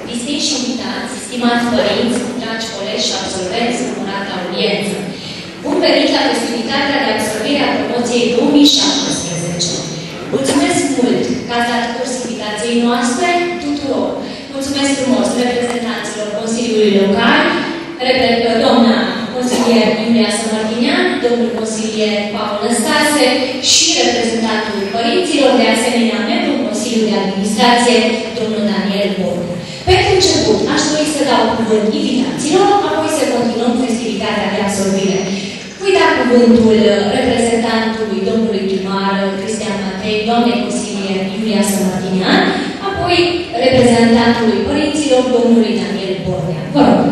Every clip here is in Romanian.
distinși invitați, stimați părinți, dragi colegi și absolvenți, numărată audiență. Bun venit la festivitatea de absolvire a promoției 2017. Mulțumesc mult că ați dat curs invitației noastre tuturor. Mulțumesc frumos reprezentanților Consiliului Local, doamna consilier Iulia Sămărtinean, domnul consilier Paul Năstase și reprezentantul părinților, de asemenea membrul Consiliului de Administrație, domnul Daniel Borg. Pentru început, aș dori să dau cuvânt invitaților, apoi să continuăm festivitatea de absolvire. Voi da cuvântul reprezentantului domnului primar Cristian Matei, doamnei consilier Iulia Sămărtinean, apoi reprezentantului părinților, domnului Daniel Bornea. Vă rog.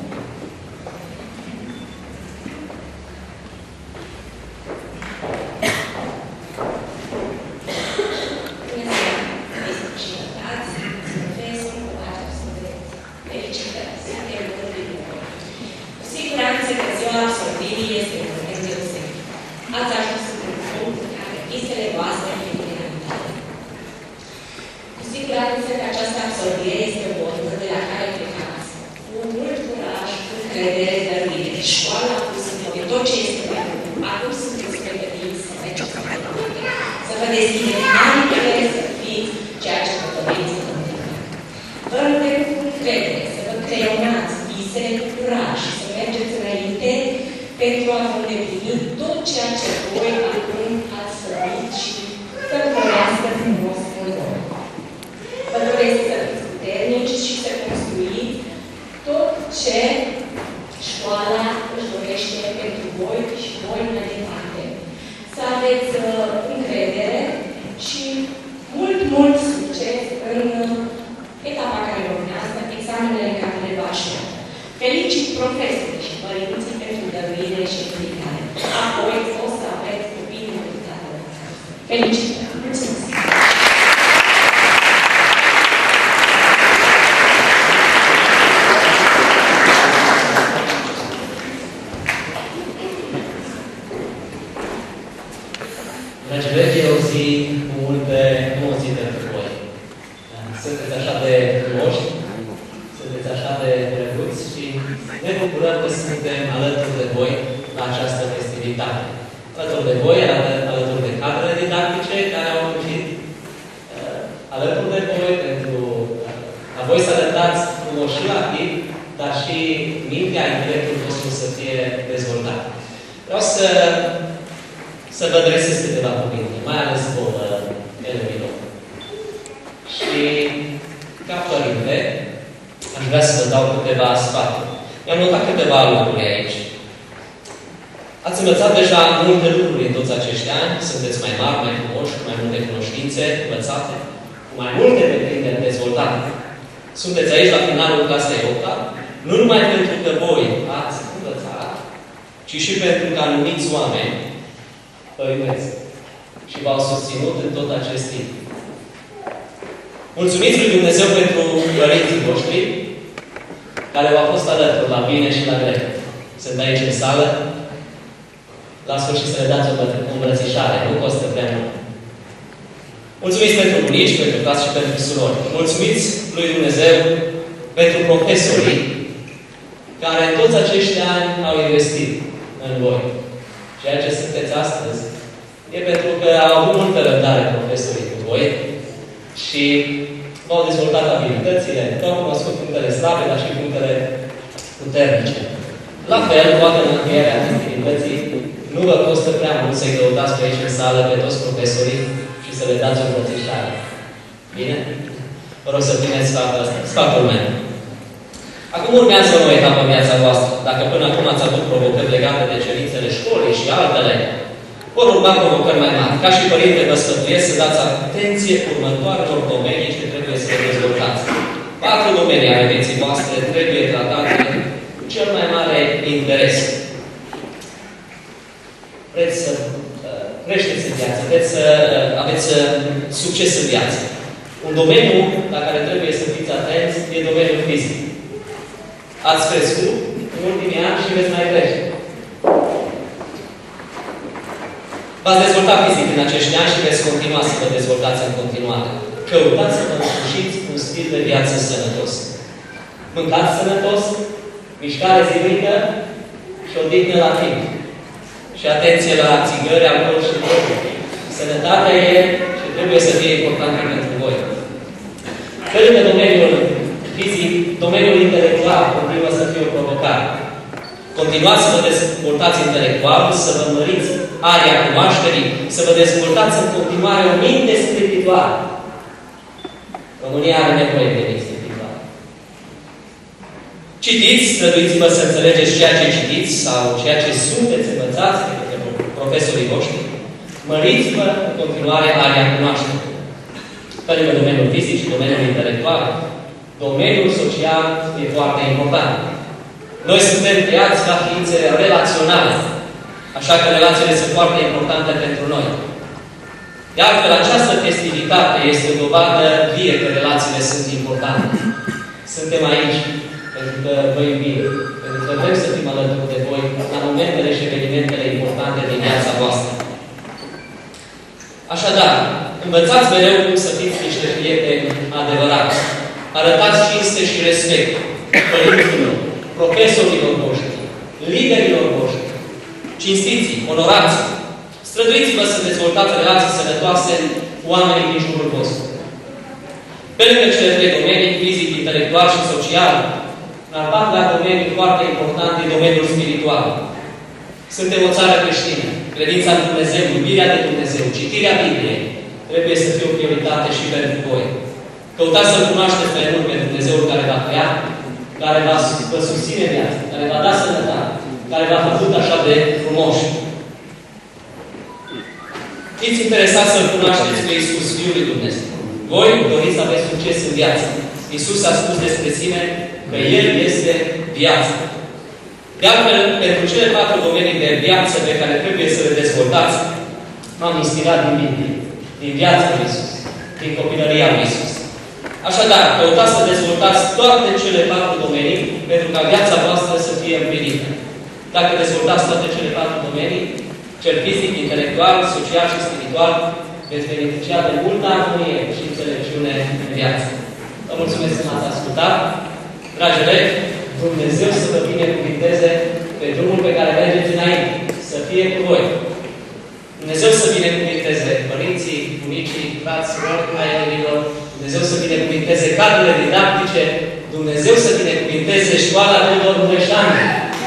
Mulțumiți lui Dumnezeu pentru părinții voștri, care v-au fost alături la bine și la greu. Sunt aici în sală. La sfârșit să le dați o îmbrățișare. Nu costă prea mult. Mulțumiți pentru bunici, pentru frați și pentru surori. Mulțumiți lui Dumnezeu pentru profesorii care în toți acești ani au investit în voi. Ceea ce sunteți astăzi e pentru că au avut multă răbdare profesorii cu voi și v-au dezvoltat abilitățile, v-au cunoscut punctele slabe, dar și punctele puternice. La fel, poate în încheierea activității, nu vă costă prea mult să-i căutați pe aici în sală pe toți profesorii și să le dați o îmbrățișare. Bine? Vă rog să primeți sfatul meu. Acum urmează o nouă etapă în viața voastră. Dacă până acum ați avut provocări legate de cerințele școlii și altele, vor urma provocări mai mari. Ca și părinte vă sfătuiesc să dați atenție următoarelor domenii ce trebuie să le dezvoltați. 4 domenii ale vieții voastre trebuie tratate cu cel mai mare interes. Vreți să creșteți în viață, vreți să aveți succes în viață. Un domeniu la care trebuie să fiți atenți e domeniul fizic. Ați crescut în ultimii ani și veți mai crește. V-ați dezvoltat fizic în acești ani și veți continua să vă dezvoltați în continuare. Căutați să vă însușiți un stil de viață sănătos. Mâncați sănătos, mișcare zilnică și odihnă la timp. Și atenție la țigări, alcool și droguri. Sănătatea e și trebuie să fie importantă pentru voi. Pe lângă domeniul fizic, domeniul intelectual continuă să fie o provocare. Continuați să vă dezvoltați intelectual, să vă măriți area cunoașterii, să vă dezvoltați în continuare o minte spirituală. România are nevoie de minte spirituală. Citiți, străduiți-vă să înțelegeți ceea ce citiți sau ceea ce sunteți învățați de către profesorii voștri. Măriți-vă în continuare area cunoașterii. Pe lângă domeniul fizic și domeniul intelectual, domeniul social e foarte important. Noi suntem creați ca ființe relaționale, așa că relațiile sunt foarte importante pentru noi. De altfel, această festivitate este o dovadă vie că relațiile sunt importante. Suntem aici pentru că vă iubim, pentru că vrem să fim alături de voi la momentele și evenimentele importante din viața voastră. Așadar, învățați mereu cum să fiți niște prieteni adevărați. Arătați cinste și respect părinților, profesorilor voștri, liderilor voștri. Cinstiți-i, onorați-i. Străduiți-vă să dezvoltați relații sănătoase cu oamenii din jurul vostru. Pe lângă cele trei domenii, fizic, intelectual și social, în al patrulea domeniu foarte important e domeniul spiritual. Suntem o țară creștină. Credința în Dumnezeu, iubirea de Dumnezeu, citirea Bibliei trebuie să fie o prioritate și pentru voi. Căutați să-L cunoașteți pe mult pe Dumnezeul care v-a creat, care vă susține viața, care v-a dat sănătate, care v-a făcut așa de frumoși. Fiți interesați să-L cunoașteți pe Iisus, Fiul lui Dumnezeu. Voi doriți să aveți succes în viață. Iisus a spus despre sine că El este viața. De altfel, pentru cele 4 domenii de viață pe care trebuie să le dezvoltați, m-am inspirat din Biblie, din viața lui Iisus, din copilăria lui Iisus. Așadar, căutați să dezvoltați toate cele 4 domenii pentru ca viața voastră să fie împlinită. Dacă dezvoltați toate cele 4 domenii, cel fizic, intelectual, social și spiritual, veți beneficia de multă armonie și înțelepciune în viață. Vă mulțumesc că m-ați ascultat. Dragi elevi, Dumnezeu să vă binecuvinteze pe drumul pe care mergeți înainte. Să fie cu voi. Dumnezeu să binecuvinteze părinții, bunicii, frați, surori, aierilor. Dumnezeu să binecuvinteze cadrele didactice. Dumnezeu să binecuvinteze școala Tudor Mureșani.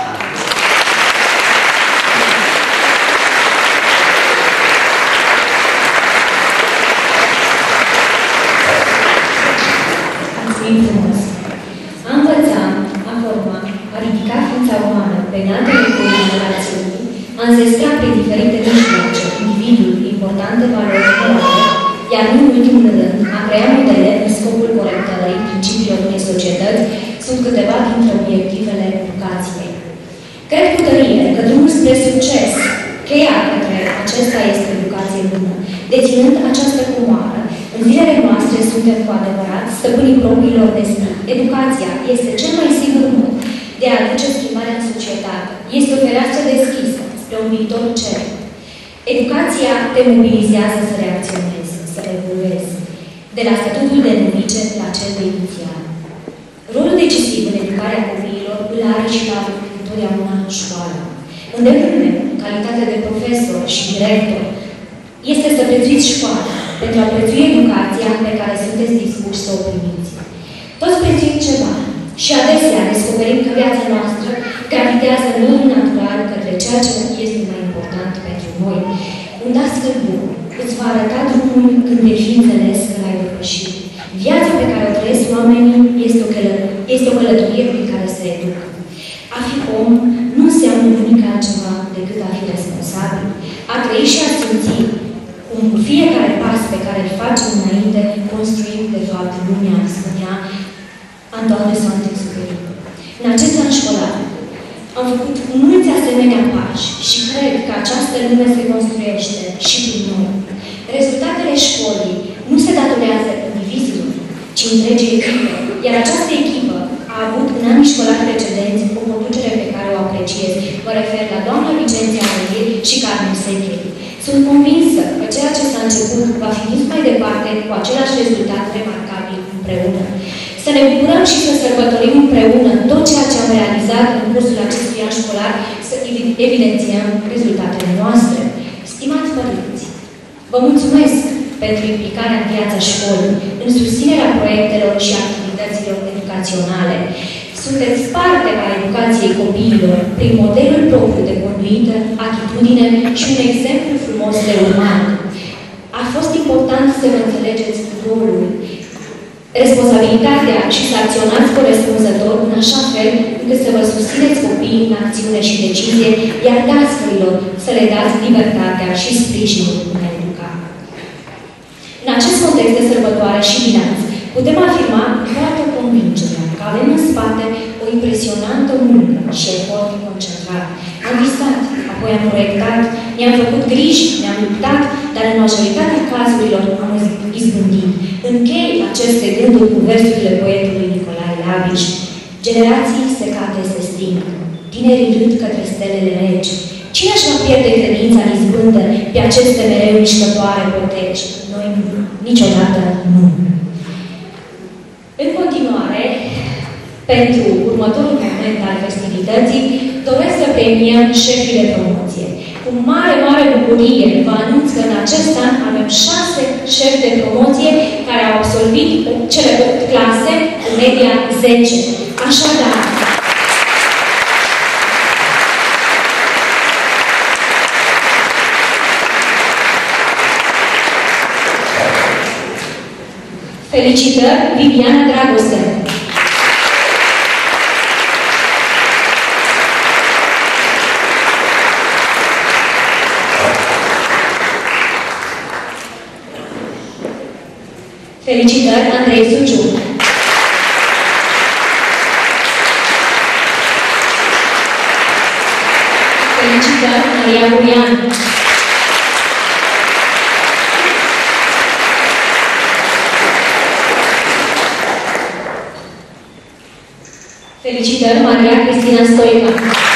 A învăța, a forma, a ridica ființa umană pe înaltele niveluri ale rațiunii, a înzestra prin diferite mijloace individul importante valori morale, iar nu în ultimul rând, a crea modele în scopul corectării principiilor unei societăți, sunt câteva dintre obiectivele educației. Cred cu tărie că drumul spre succes, cheia către acesta este educație bună. Deținând această comoară, în zilele noastre suntem cu adevărat stăpânii propriilor destini. Educația este cel mai sigur mod de a aduce schimbarea în societate. Este o fereastră deschisă spre un viitor cert. Educația te mobilizează să reacționezi, să evoluezi, de la statutul de novice la cel de inițial. Rolul decisiv în educarea copiilor îl are și la întotdeauna școală. Îndemnul meu, în calitate de profesor și director, este să prețuiți școala, pentru a prețui educația pe care sunteți dispuși să o primiți. Toți prețuim ceva și adesea descoperim că viața noastră gravitează în mod natural către ceea ce este mai important pentru noi. Un dascăl bun îți va arăta drumul când deși înțeles că l-ai depășit. Viața pe care o trăiesc oamenii este o călătorie prin care se educă. A fi om nu înseamnă nimic altceva decât a fi responsabil, a trăi și a simți cum fiecare pas pe care îl facem înainte, construim, de fapt, lumea, spunea Antoine de Saint-Exupéry. În acest an școlar am făcut mulți asemenea pași și cred că această lume se construiește și prin noi. Rezultatele școlii nu se datorează indivizilor, ci întregii echipe, iar această echipă a avut în anii școlari precedenți o conducere pe care o apreciez. Mă refer la doamna Vicenția Mărir și Carmen Secheri. Sunt convinsă că ceea ce s-a început va fi dus mai departe cu același rezultat remarcabil împreună. Să ne bucurăm și să sărbătorim împreună tot ceea ce am realizat în cursul acestui an școlar, să evidențiem rezultatele noastre. Stimați părinți, vă mulțumesc pentru implicarea în viața școlii, în susținerea proiectelor și activităților educaționale. Sunteți parte a educației copiilor prin modelul propriu de conduită, atitudine și un exemplu frumos de urmat. A fost important să vă înțelegeți rolul, responsabilitatea și să acționați corespunzător în așa fel încât să vă susțineți copiii în acțiune și decizie, iar dascălilor să le dați libertatea și sprijinul în a educa. În acest context de sărbătoare și bilanț, putem afirma cu toată convingerea că avem în spate o impresionantă muncă și efort concentrat. Am visat, apoi am proiectat, ne-am făcut griji, ne-am luptat, dar în majoritatea cazurilor am izbândit. Închei aceste gânduri cu versurile poetului Nicolae Lavici. Generații secate se sting, tinerii râd către stelele regi. Cine își va pierde credința în izbândă pe aceste mereu mișcătoare poteci? Noi niciodată nu. În continuare, pentru următorul moment al festivității, doresc să premiem șefii de promoție. Cu mare, mare bucurie vă anunț că în acest an avem 6 șefi de promoție care au absolvit cele 8 clase cu media 10. Așadar, felicitări, Viviana Dragoste! Felicitări, Andrei Suciu! Felicitări, Maria Burian! Felicitări, Maria Cristina Stoica!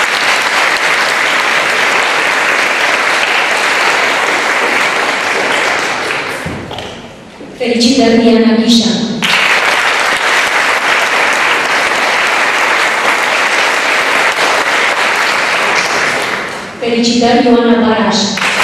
Felicitări, Diana Ghișa! Felicitări, Ioana Baraș!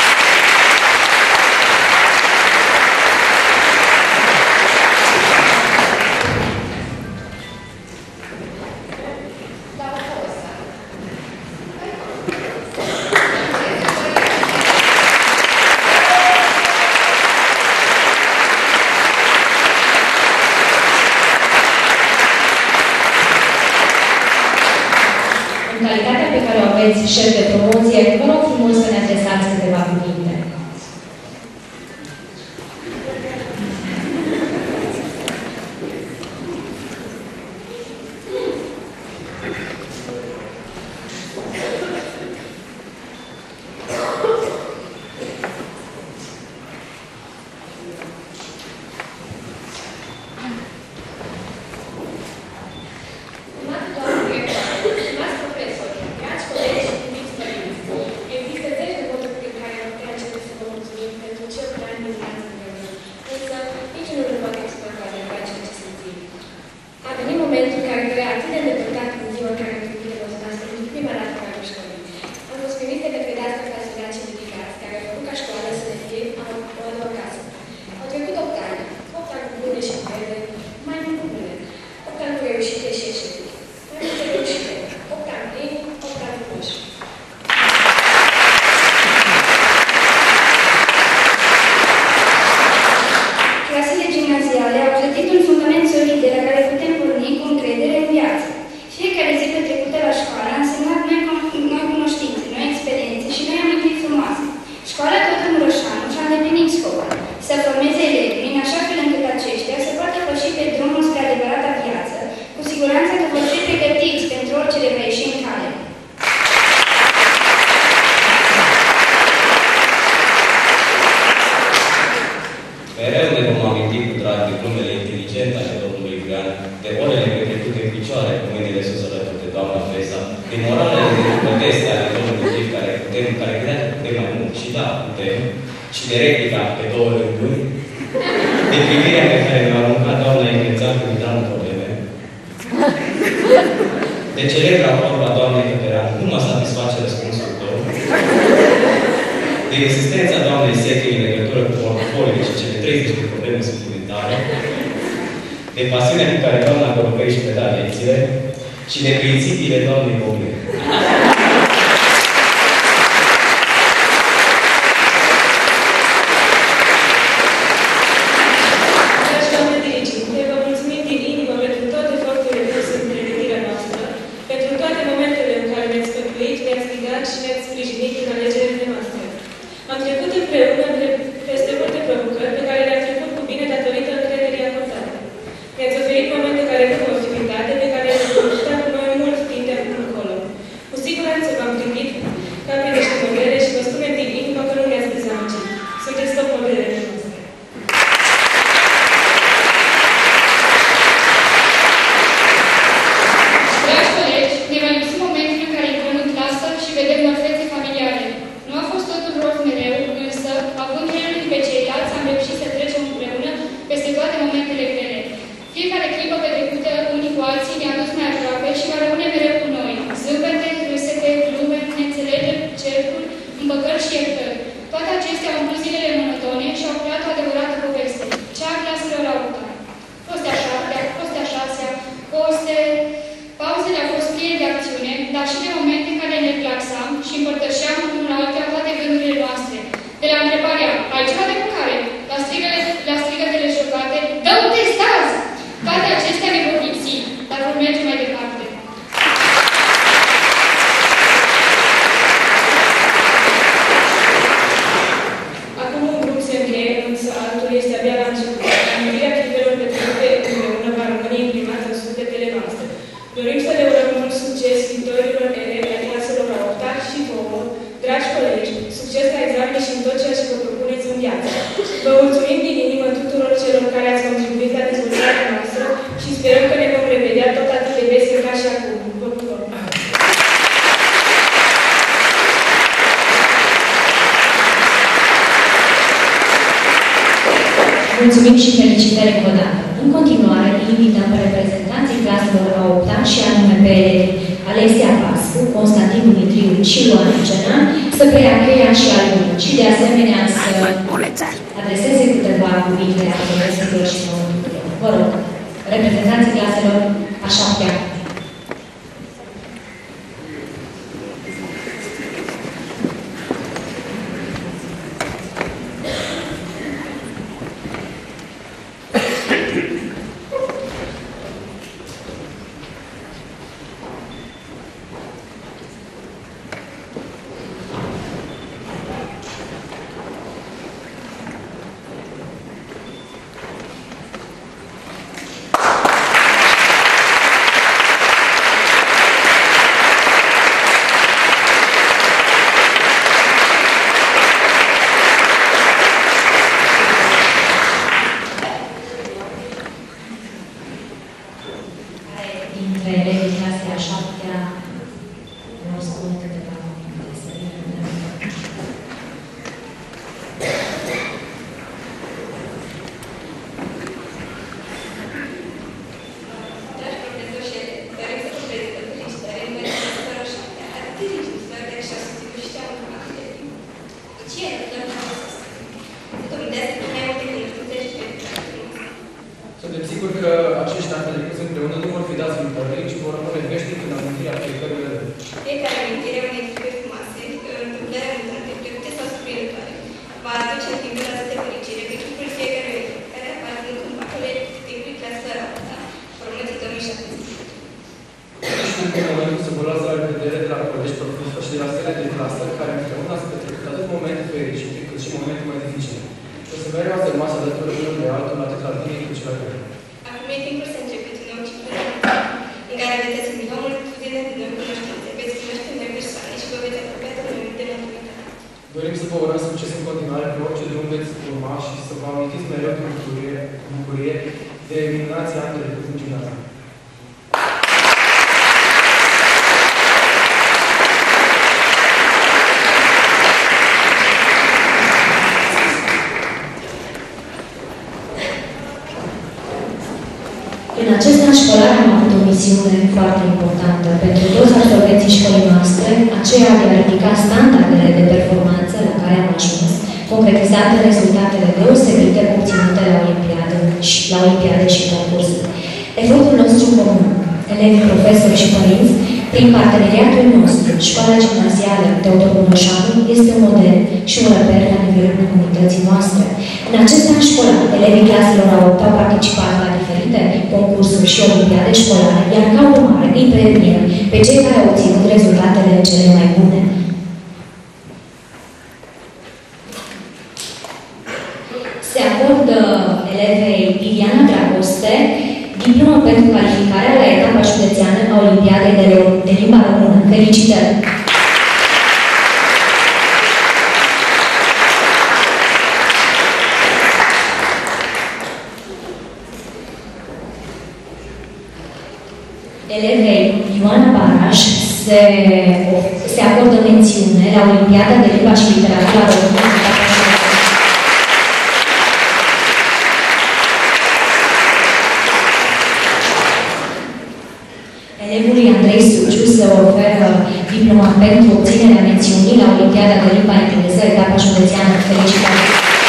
Șef de promoție, vă rog frumos să ne adresați câteva cuvinte. De privirea pe care mi-a aruncat doamna Ingrețan când intram în probleme, de celebra vorba doamnei Căperan, nu mă satisface răspunsul tău. De existența doamnei Seche în legătură cu portofoliile și cele 30 de probleme suplimentare, de pasiunea cu care doamna Gorocăi și preda lecțiile și de principiile doamnei Boghe. Mulțumim și felicitări încă o dată. În continuare, îi invităm pe reprezentanții claselor a 8-a și anume pe Alexia Pascu, Constantin Dumitriu și Ioana Cenan, să preia cheia și albumul și de asemenea să adreseze câteva cuvinte a colegilor și noutăților. Vă rog, reprezentanții claselor a 7-a. Dorim să vă urăm succes în continuare pe orice drum veți urma și să vă amintiți mereu cu bucurie de minunații ani de trecut în gimnaziu. În acest an școlar am avut o misiune foarte importantă pentru aceea de a ridica standardele de performanță la care am ajuns, concretizate rezultatele deosebite obținute la Olimpiade și concursuri. Efortul nostru comun, elevi, profesori și părinți, prin parteneriatul nostru, Școala Gimnazială Teodor Mureșanu este un model și un reper la nivelul comunității noastre. În acest an școlar, elevii claselor a 8 au participat la diferite concursuri și olimpiade școlare, iar ca urmare îi premiem pe cei care au obținut rezultatele cele mai bune. Se acordă elevei Viviana Dragoste diplomă pentru calificarea la etapa județeană a Olimpiadei de limba română. Felicitări! Elevei Ioana Baraș se acordă mențiune la Olimpiada de limba și literatura română. Elevului Andrei Suciu se oferă diploma pentru obținerea mențiunii la Olimpiada de limba engleză, etapa județeană. Felicitări!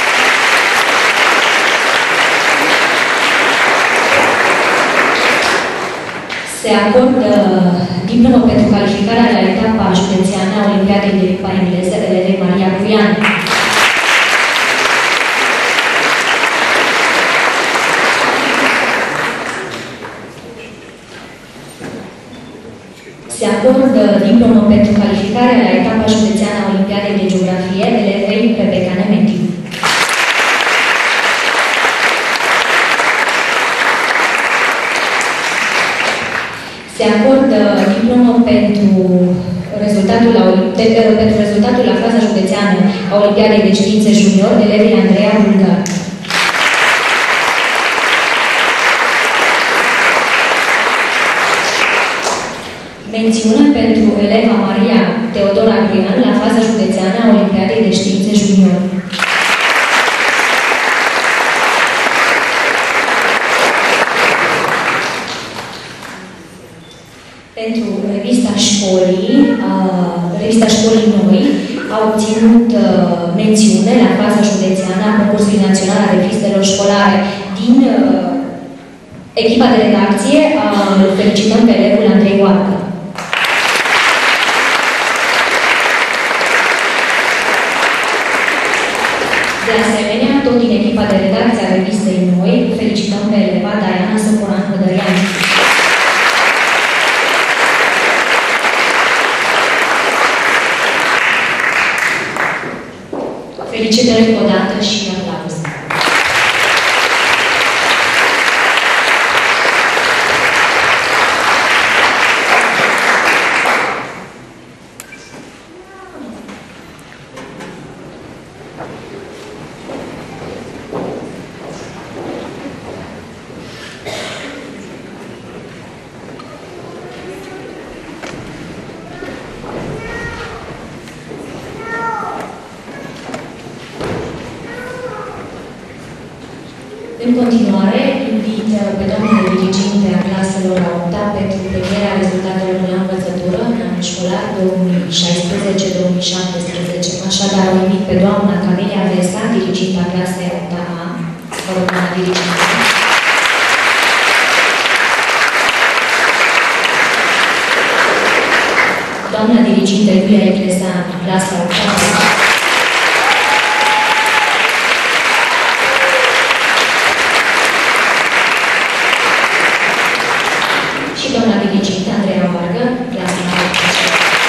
Se acordă diploma pentru calificarea la etapa județeană a Olimpiadei de limba engleză elevei Maria Cuian. Se acordă diplomă pentru calificarea la etapa județeană a Olimpiadei de Geografie elevei Rebecca Nemetiu. Se acordă diplomă pentru rezultatul la faza județeană a Olimpiadei de Științe Junior elevei Andreea Bulgar. Mențiune pentru eleva Maria Teodora Grian la faza județeană a Olimpiadei de Științe Junior. Pentru revista școlii noi a obținut mențiune la faza județeană a concursului național a revistelor școlare din echipa de redacție. Felicităm pe elevul Andrei Oarcă. De asemenea, tot din echipa de redacție a revistei noi, felicităm pe eleva Diana Săporan Hădărian. Felicitări încă o dată și aplauze. În continuare, invit pe doamna diriginte a claselor a 8-a pentru premierea rezultatelor la învățătură în anul școlar 2016-2017. Așadar, o invit pe doamna Camelia Vesa, diriginta clasei 8-a. Vă rog, doamna dirigintă. Doamna dirigintă Iulia Eclesan, clasa 8-a. Și doamna dirigintă Andreea Vargă, clasa 9.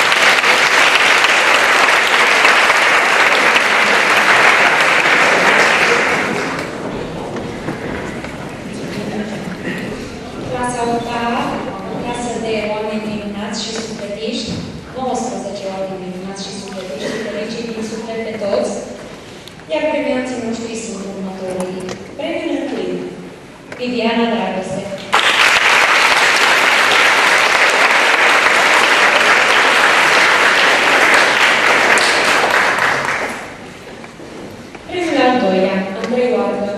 Clasa 8-a, clasă de oameni minunați și sufletiști, 19 oameni minunați și sufletiști, felicit din suflet pe toți, iar premianții noștri sunt următorii. Premiul întâi, Viviana Dragoste. Premiul al doilea, Andrei Oarcă.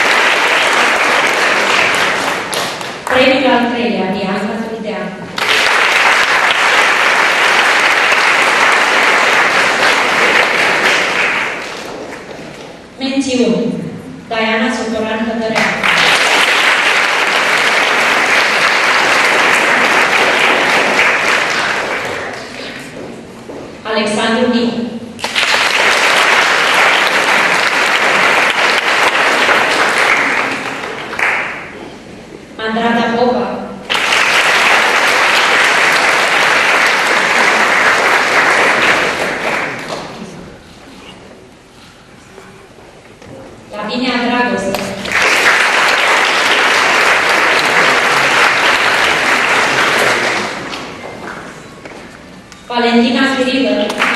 Premiul al treilea, Diana Tuldean. Andrada Popa. Lavinia Dragoste. Valentina Firilă.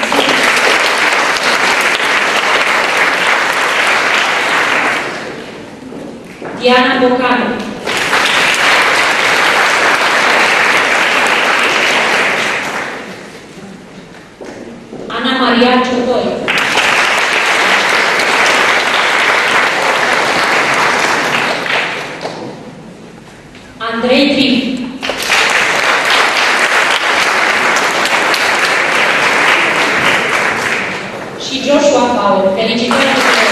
Diana Bocanu. Ana Maria Ciudoi. Andrei Trif. Și Joshua Paul. Felicitări!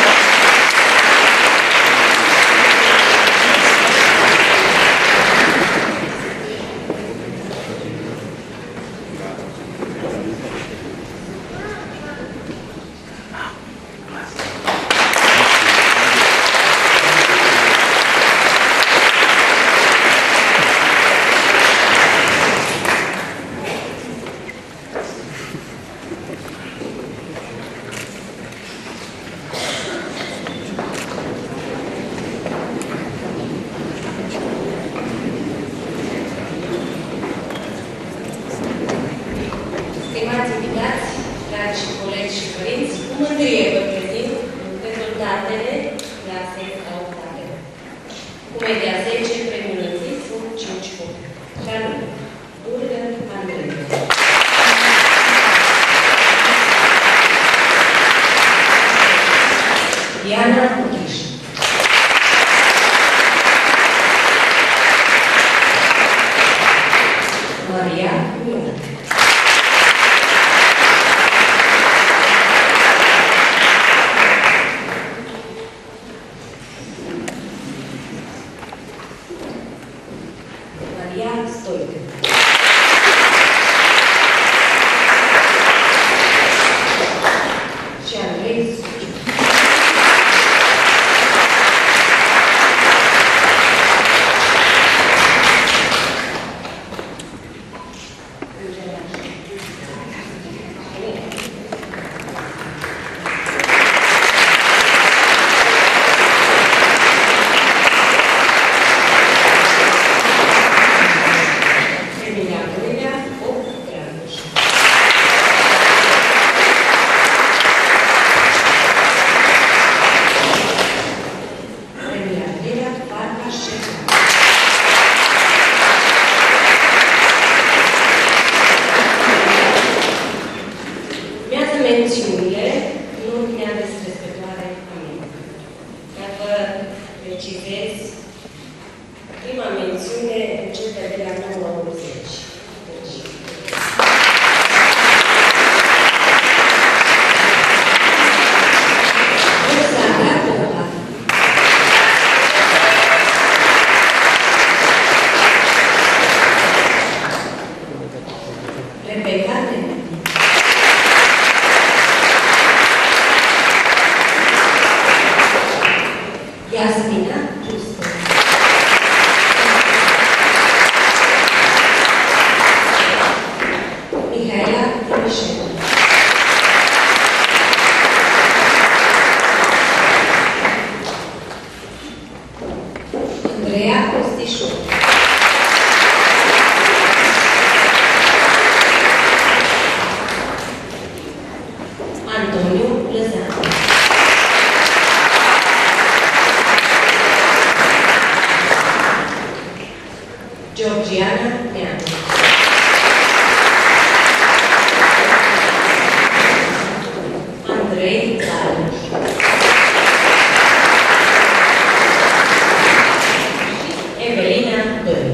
Stimați invitați, dragi colegi și părinți, cu mândrie vă prezint rezultatele clasei a 8-atelor. Cu media 10, premiul Lățițu, 5 puncte. Și anume, Burgă Andrei. Diana Buchiș. Maria Milan. Maria Stoică. Și Andrei Suciu. Mențiunile în ordinea descrescătoare a mine. Dar vă precizez, prima mențiune începe de la 9:80. Rebecca Nene. Yasmina Justo. Mihaela Timișenu. Andreea Costișu. Antoniu Lăzan. Georgiana Neanu. Andrei Zaluș. Evelina Băl.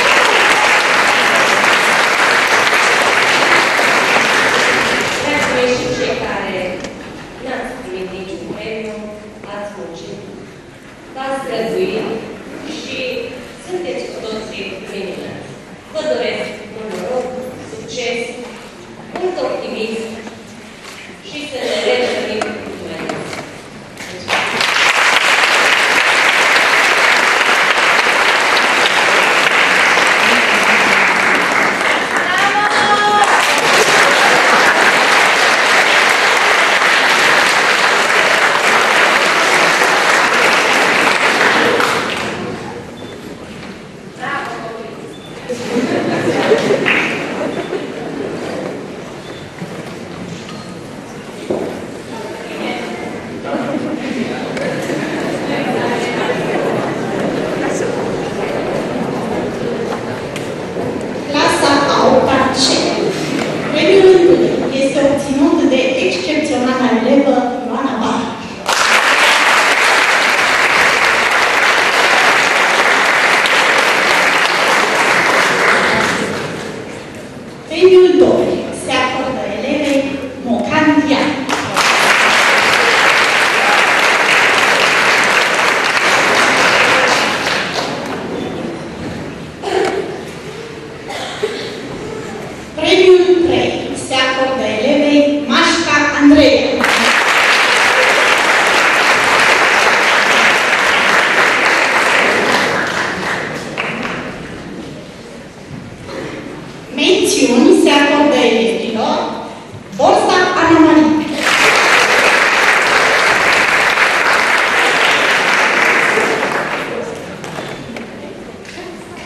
Dragi mei și cei care n-ați primit niciun premiu, ați muncit, v-ați străduit și sunteți cu toții minunați. Vă doresc mult noroc, succes, mult optimism și să ne revenim mai mult.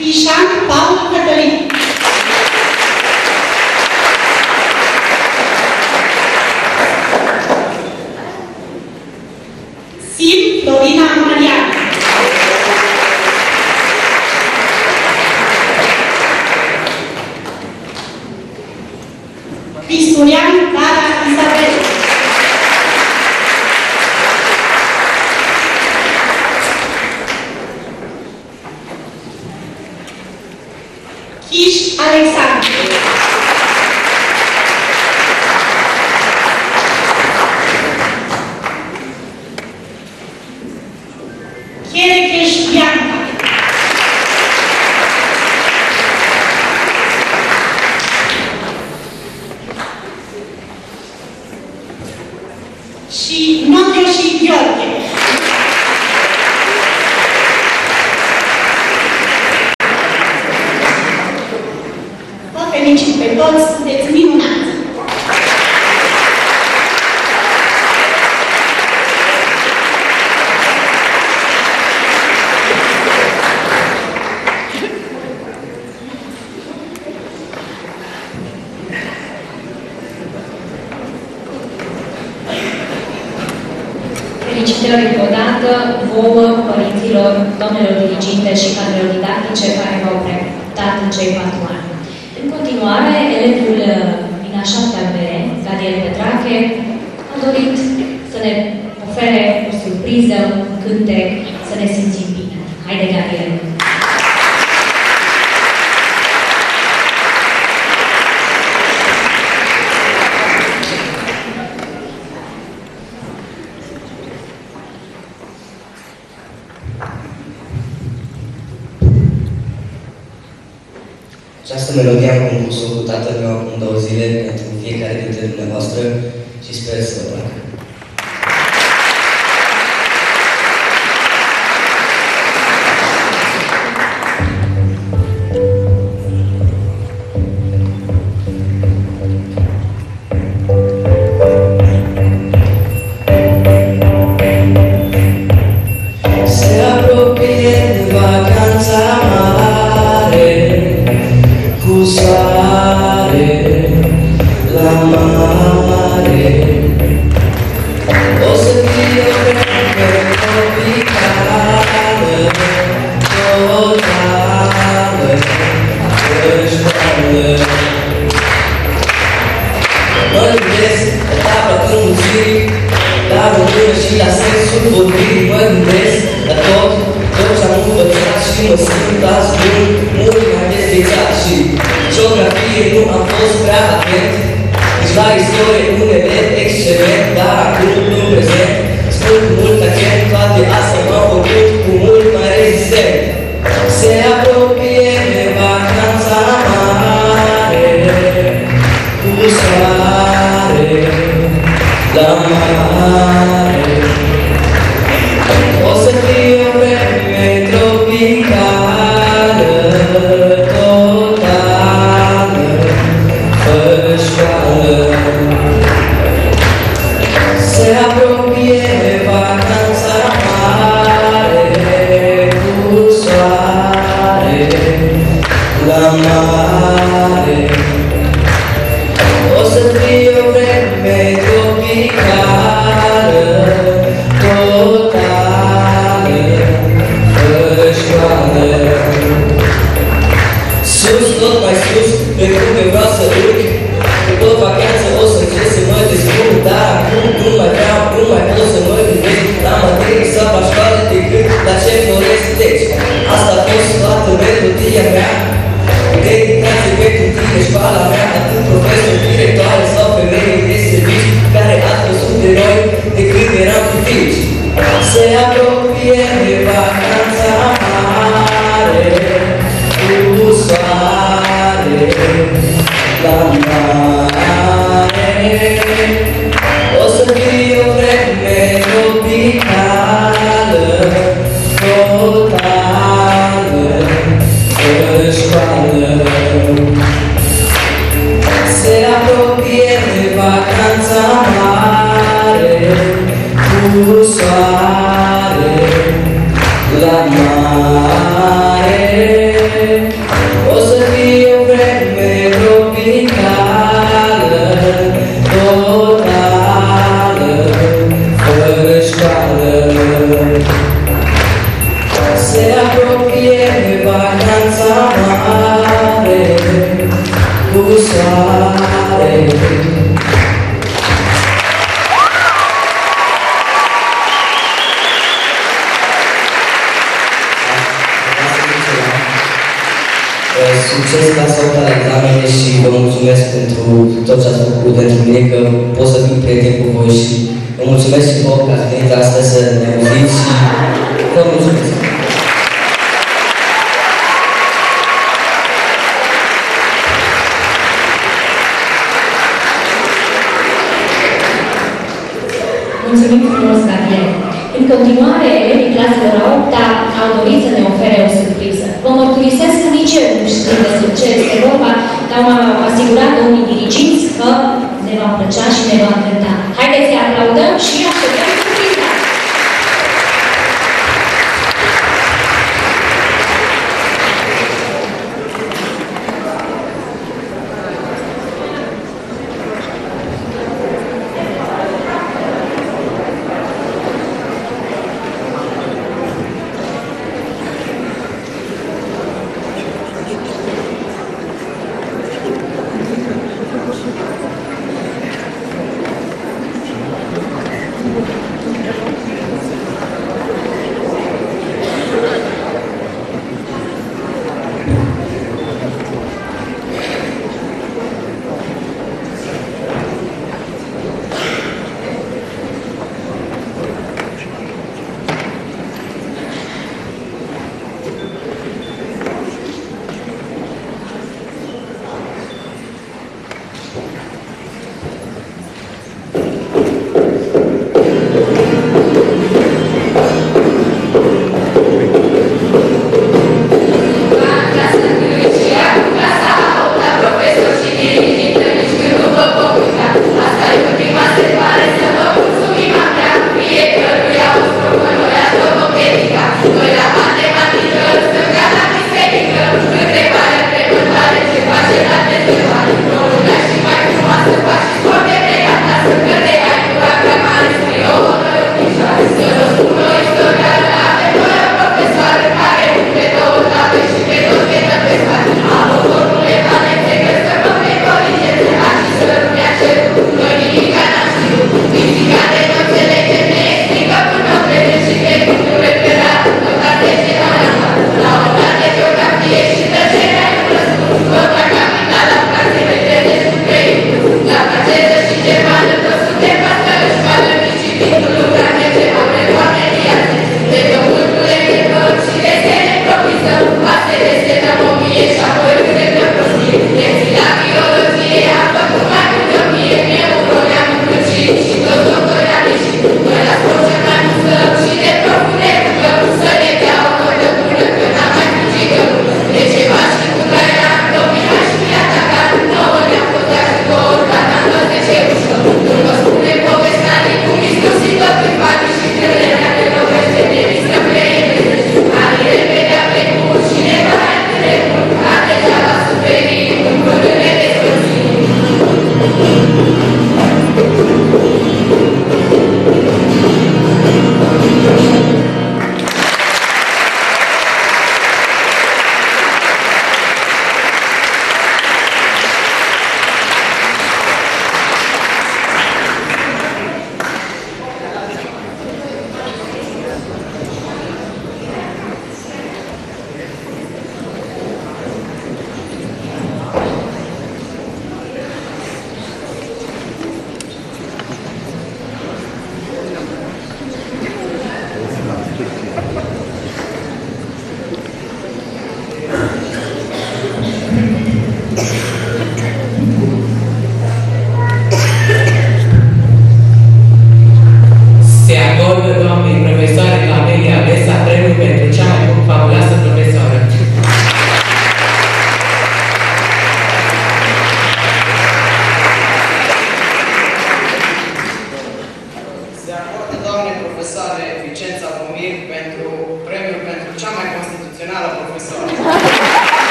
Pișan Paul Cătălin. Sim Florina Marian. Cristurian Dara Isabel. Chiș Alexandru. Cherecheș Bianca. Și Notio și Gheorghe. Vă felicit pe toți, sunteți minunați! Felicitări încă o dată vouă, părinților, doamnelor diriginte și cadrelor didactice care v-au prezentat în cei 4 ani. În continuare, elevul din a 7-a B, Gadiel Petrache, a dorit să ne ofere o surpriză, un cântec, să ne simțim bine. Haide, Gadiel! Această melodie am compus-o cu tatăl meu acum 2 zile pentru fiecare dintre dumneavoastră și sper să vă placă. Se apropie vacanța mare, cu soare la mare. O să fie o vreme tropicală, totală, crășteală. Mă gândesc etapa când muzic, la română și la sensul vorbirii. Mă gândesc la tot ce-am învățat și mă simt azi mult mai dezvețat. Și geografie nu am fost prea atent, nici la istorie unele excelent, dar acum în prezent spun cu mult accent, toate astea m-au făcut cu mult mai rezistent. Se apropie de vacanța mare, cu soare la mare. O să fie o vreme tropicală, totală, fără școală. Se apropie vacanța mare, cu soare la mare. O să fie o vreme tropicală, totală, fără școală. Sus, tot mai sus, pe cum vreau să urc, după vacanță o să încerc să mă descurc, dar acum nu mai vreau, nu mai pot să mă gândesc la materii sau la școală decât la ce doresc. Deci, asta a fost toată melodia mea, dedicație pentru tine, școala mea, atât profesori, directoare sau femei de servici care ați văzut de noi de când eram fiți. Se apropie de vacanța mare, cu soare la mare. O să fie o vreme tropicală, totală, fără școală. Se apropie de vacanța mare, cu soare la mare. Piața mare, cu soare. Succes clasa 8 la examene și vă mulțumesc pentru tot ce ați făcut pentru mine, că pot să fiu prieten cu voi și vă mulțumesc și vouă că ați venit astăzi să ne auziți și vă mulțumesc. Mulțumim frumos, Gabriel. În continuare, elevii claselor a 8-a au dorit să ne ofere o surpriză. Vă mărturisesc că nici eu nu știu despre ce este vorba, dar m-am asigurat domnii diriginți că ne va plăcea și ne va încânta. Haideți să aplaudăm și așteptăm surpriza!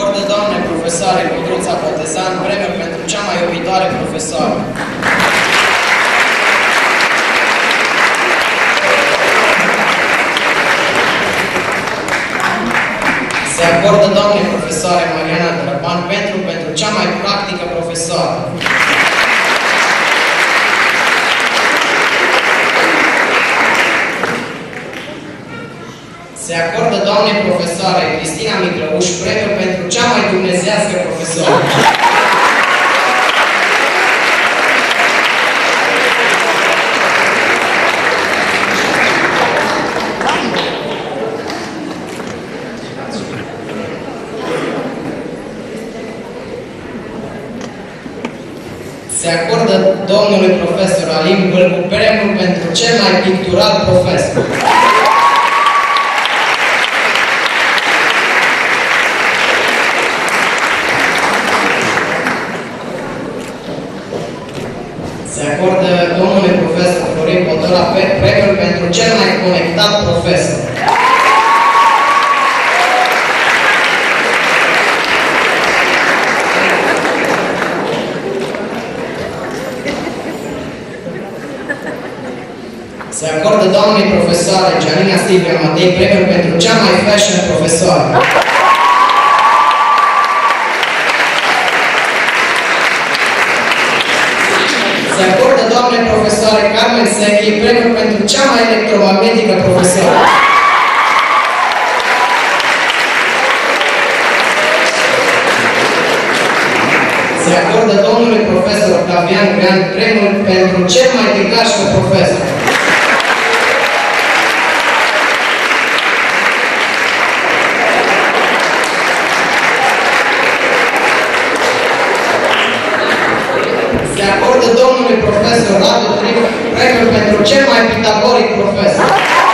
acordă doamne profesoare Codruța Botezan premiul pentru cea mai iubitoare profesoară. Se acordă doamne profesoare Mariana Drăban pentru cea mai practică profesoară. Se acordă doamnei profesoare Cristina Miclăuș premiul pentru cea mai dumnezească profesoară. Se acordă domnului profesor Alin Bâlcu premiul pentru cel mai pictural profesor. Se acordă domnului profesor Florin Potola premiul pentru cel mai conectat profesor. Se acordă doamnei profesoare Gianina Silvia Matei premiul pentru cea mai fashion profesoară. Se acordă doamnei profesoare Carmen Sechi premiul pentru cea mai electromagnetică profesoară. Se acordă domnului profesor Octavian Grean premiul pentru cel mai tecașcă profesor. Se acordă domnului profesor Radu Trif premiul pentru cel mai pitagoric profesor.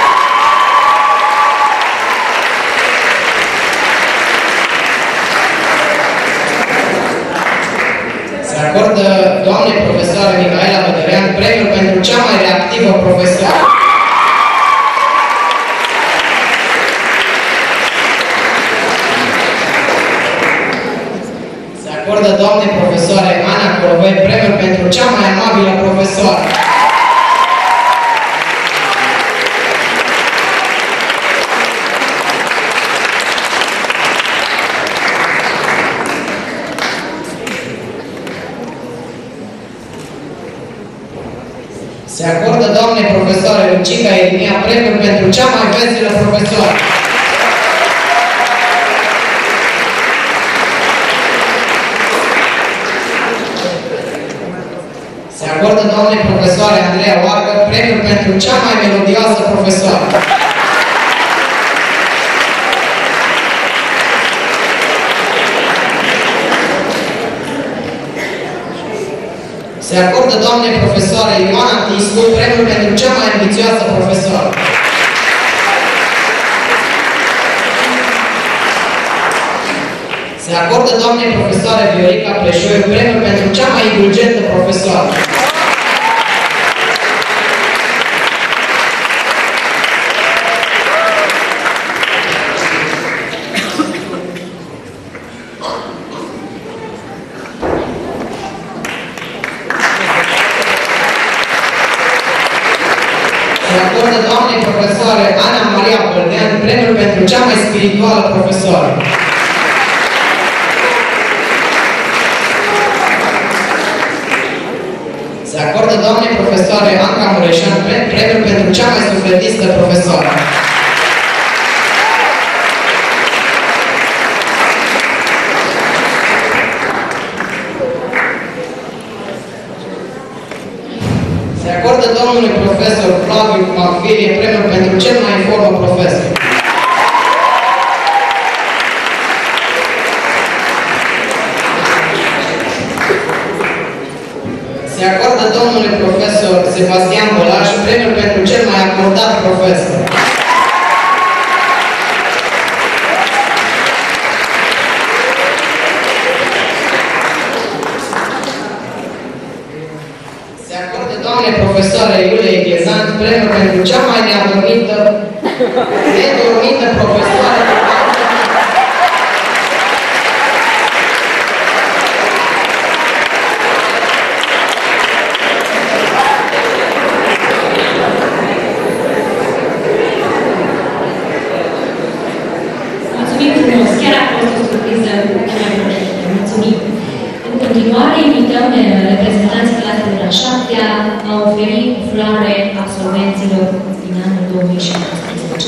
Se acordă doamnei profesoare Mihaela Bădărean premiul pentru cea mai reactivă profesoară. Se acordă doamnei profesoare Ana Colovei premiul pentru cea mai amabilă profesoară. Se acordă doamnei profesoare Lucica Edmia premiul pentru cea mai veselă profesoară. Se acordă doamnei profesoare Andreea Oarcă premiul pentru cea mai melodioasă profesoară. Se acordă doamnei profesoare Ioana Tiscu premiul pentru cea mai ambițioasă profesoară. Se acordă doamnei profesoare Viorica Pleșoiu premiul pentru cea mai indulgentă profesoară. Se acordă doamnei profesoare Ana Maria Băldean premiul pentru cea mai spirituală profesoară. Se acordă doamnei profesoare Anca Mureșan premiul pentru cea mai sufletistă profesoară. Se acordă domnului profesor Flaviu Macfilie premiul pentru cel mai în formă profesor. Se acordă domnului profesor Sebastian Bălaș premiul pentru cel mai acordat profesor. Se acordă doamnei profesoare Iuliei Ghezant premiul pentru cea mai nedormită profesoară. reprezentanții claselor a 7-a a oferi o floare absolvenților din anul 2017.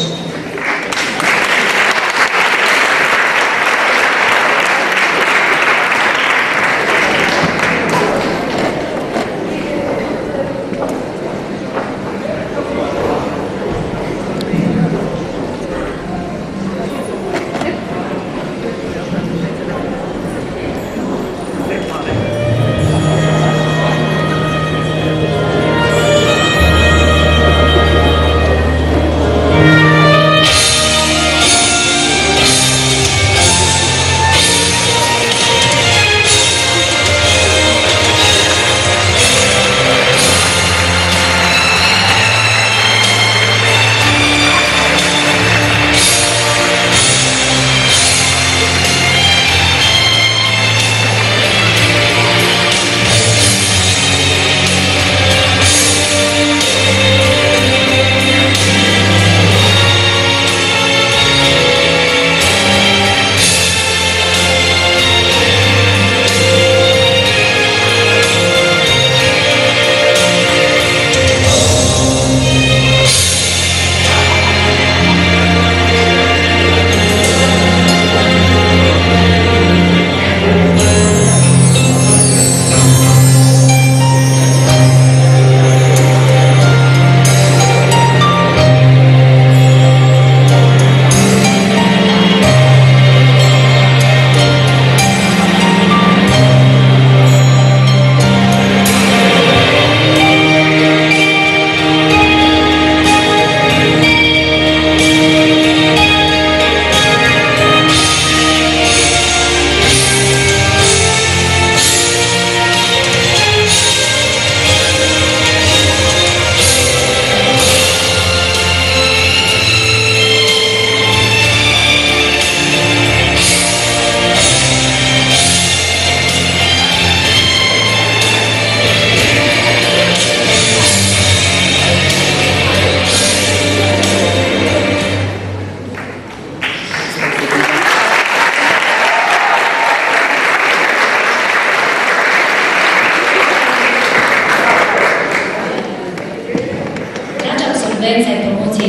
absolvenți ai promoției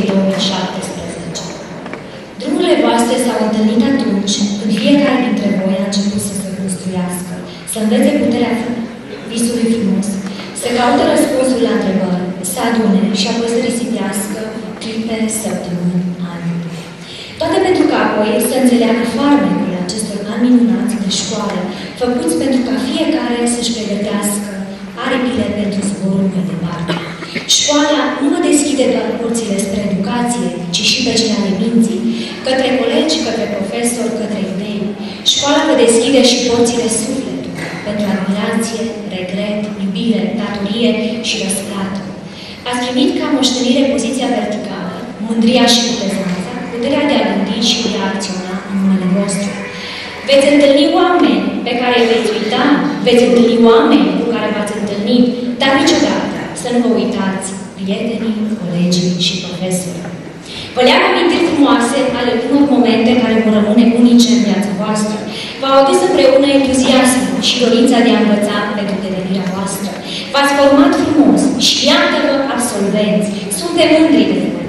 2017. Drumurile voastre s-au întâlnit atunci când fiecare dintre voi a început să se construiască, să învețe puterea visului frumos, să caute răspunsul la întrebări, să adune și apoi să risipească clipe, săptămâni, ani. Toate pentru că apoi să înțeleagă farmecul acestor ani minunați de școală, făcuți pentru ca fiecare să-și pregătească aripile pentru zborul mai departe. Școala nu vă deschide doar porțile spre educație, ci și pe cele ale minții, către colegi, către profesori, către idei. Școala vă deschide și porțile sufletului, pentru admirație, regret, iubire, datorie și răsplată. Ați primit ca moștenire poziția verticală, mândria și plezanța, puterea de a gândi și de a acționa în numele vostru. Veți întâlni oameni pe care îi veți uita, veți întâlni oameni cu care v-ați întâlnit, dar niciodată să nu vă uitați prietenii, colegii și profesorii. Vă leagă amintiri frumoase ale unor momente care vor rămâne unice în viața voastră. V-au adus împreună entuziasmul și dorința de a învăța pentru devenirea voastră. V-ați format frumos și iată-vă absolvenți. Suntem mândri de voi.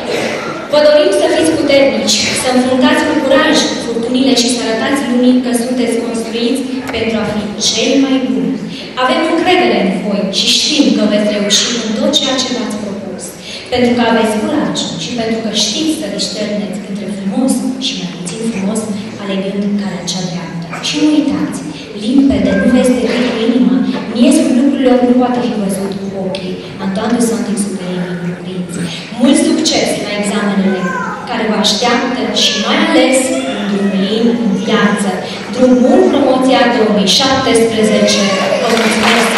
Vă dorim să fiți puternici, să înfruntați cu curaj furtunile și să arătați lumii că sunteți construiți pentru a fi cei mai buni. Avem încredere în voi și știm că veți reuși în tot ceea ce v-ați propus. Pentru că aveți curaj și pentru că știți să discerneți între frumos și mai puțin frumos, alegând calea cea dreaptă. Și nu uitați, limpede, nu veți decât cu inima, miezul lucrurilor nu poate fi văzut cu ochii, Antoine Saint Exupéry cuprinți. Mult succes la examenele care vă așteaptă și mai ales în drumul în viață. Drum bun, promoția 2017. Vă mulțumesc!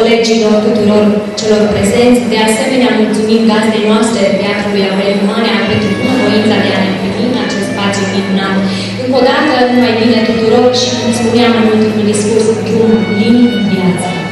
colegilor, tuturor celor prezenți. De asemenea, mulțumim gazdei noastre, Teatrului Aureliu Manea, pentru bunăvoința de a ne primi în acest spațiu minunat. Încă o dată, numai bine tuturor și, cum spuneam în ultimul discurs, drum lin în viață.